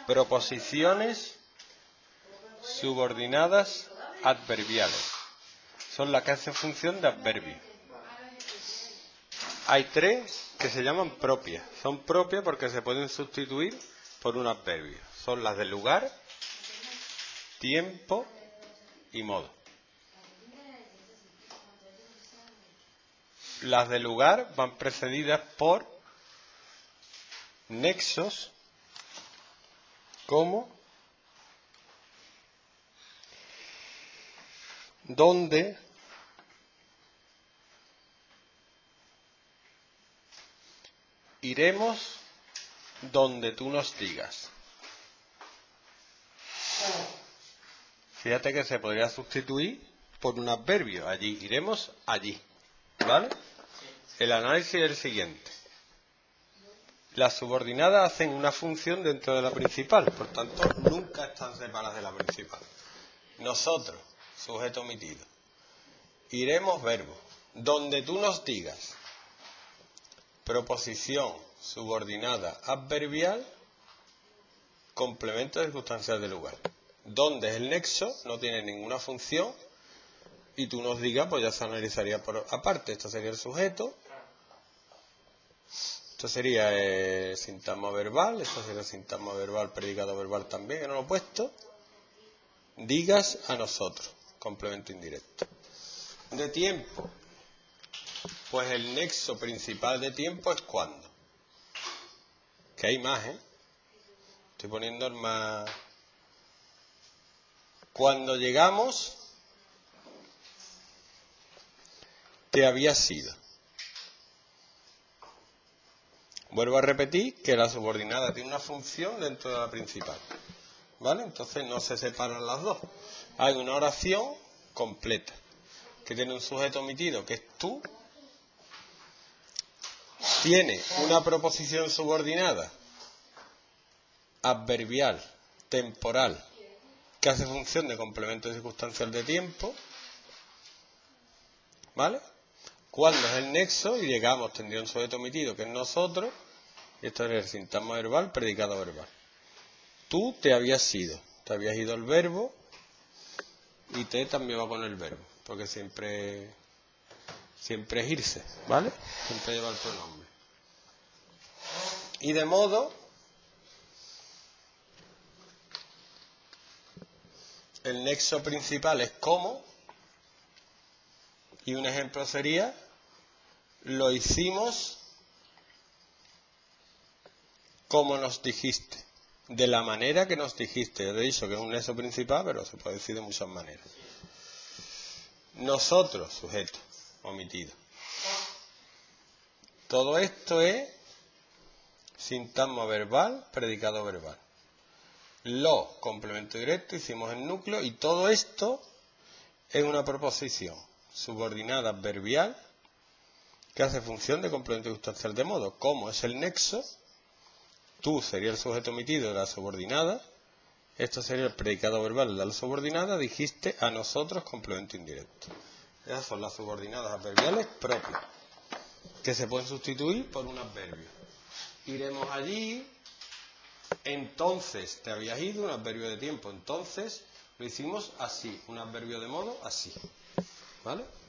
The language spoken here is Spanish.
Proposiciones subordinadas adverbiales. Son las que hacen función de adverbio. Hay tres que se llaman propias. Son propias porque se pueden sustituir por un adverbio. Son las de lugar, tiempo y modo. Las de lugar van precedidas por nexos como donde, iremos donde tú nos digas. Fíjate que se podría sustituir por un adverbio. Allí, iremos allí. ¿Vale? El análisis es el siguiente. Las subordinadas hacen una función dentro de la principal, por tanto, nunca están separadas de la principal. Nosotros, sujeto omitido. Iremos, verbo. Donde tú nos digas. Proposición subordinada adverbial, complemento circunstancial de lugar. Donde es el nexo, no tiene ninguna función, y tú nos digas, pues ya se analizaría por aparte. Esto sería el sujeto. Esto sería sintagma verbal, esto sería sintagma verbal, predicado verbal también, que no lo he puesto. Digas a nosotros, complemento indirecto. De tiempo, pues el nexo principal de tiempo es cuándo. Que hay más, Estoy poniendo el más. Cuando llegamos, te había sido. Vuelvo a repetir que la subordinada tiene una función dentro de la principal. ¿Vale? Entonces no se separan las dos. Hay una oración completa que tiene un sujeto omitido, que es tú. Tiene una proposición subordinada adverbial, temporal, que hace función de complemento circunstancial de tiempo. ¿Vale? Cuando es el nexo y llegamos, tendría un sujeto omitido que es nosotros, y esto es el sintagma verbal, predicado verbal. Tú te habías ido, te habías ido el verbo, y te también va con el verbo, porque siempre es irse, ¿vale? Siempre lleva el pronombre. Y de modo, el nexo principal es cómo, y un ejemplo sería, lo hicimos como nos dijiste, de la manera que nos dijiste. Yo te he dicho que es un nexo principal, pero se puede decir de muchas maneras. Nosotros, sujeto, omitido. Todo esto es sintagma verbal, predicado verbal. Lo, complemento directo, hicimos el núcleo, y todo esto es una proposición subordinada adverbial que hace función de complemento circunstancial de modo. Como es el nexo, tú sería el sujeto omitido de la subordinada, esto sería el predicado verbal de la subordinada, dijiste a nosotros, complemento indirecto. Esas son las subordinadas adverbiales propias, que se pueden sustituir por un adverbio. Iremos allí, entonces te habías ido, un adverbio de tiempo, entonces lo hicimos así, un adverbio de modo así. ¿Vale?